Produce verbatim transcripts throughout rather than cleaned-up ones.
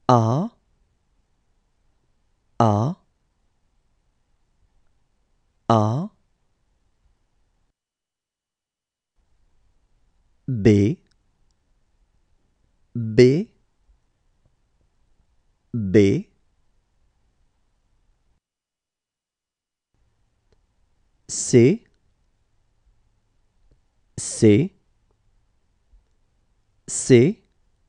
A, A, A, B, B, B, C, C, C,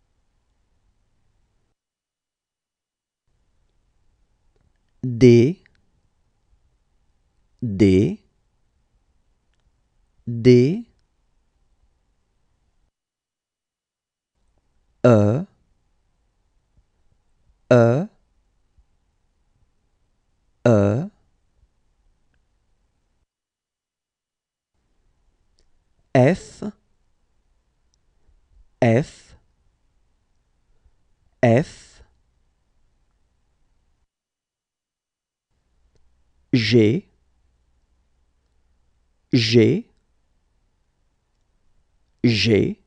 D, D, D, E, E, E, F, F, F, G, G, G,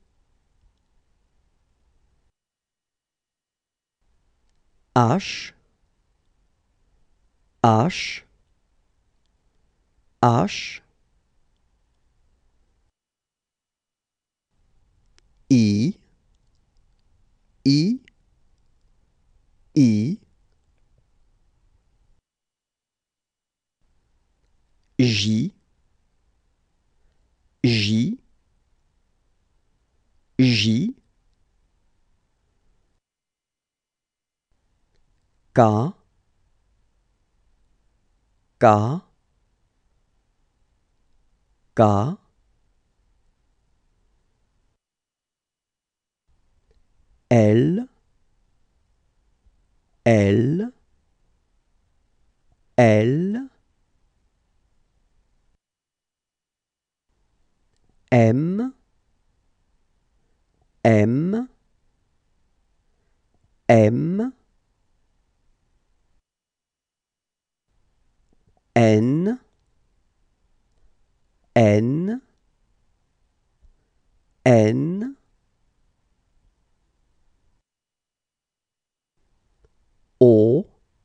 H, H, H, I, I, I, J, J, J, K, K, K, L, L, L, M, M, M, N, N, N, O,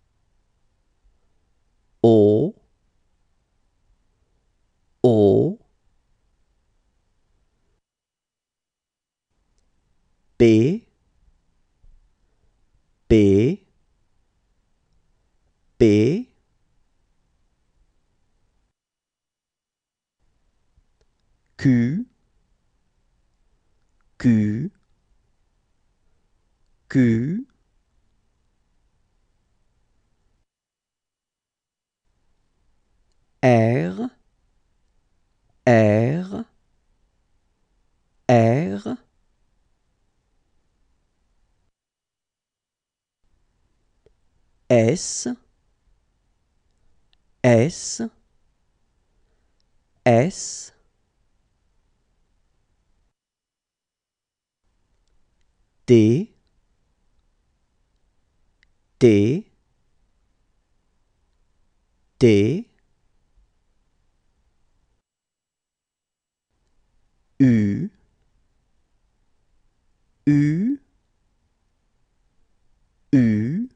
O, O, P, P, P, Q, Q, Q, R, R, R, S, S, S, T, T, T, U, U, U,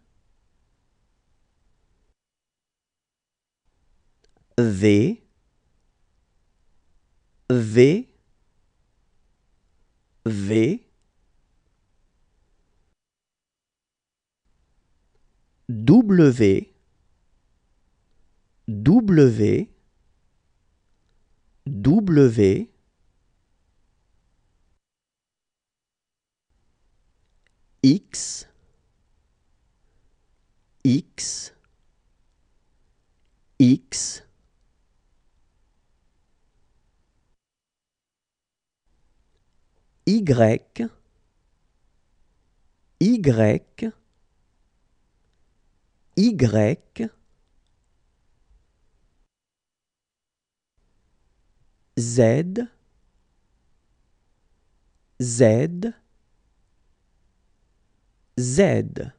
V, V, V, W, W, W, X, X, X, Y, Y, Y, Z, Z, Z.